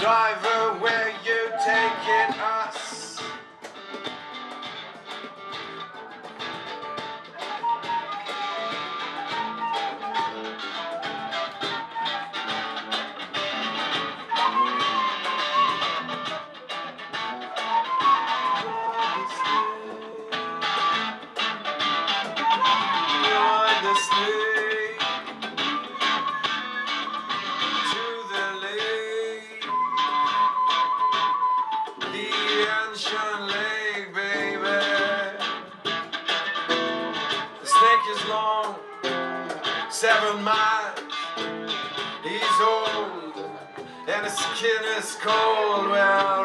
Driver, where you taking us? Lake, baby. The snake is long, 7 miles. He's old, and his skin is cold. Well,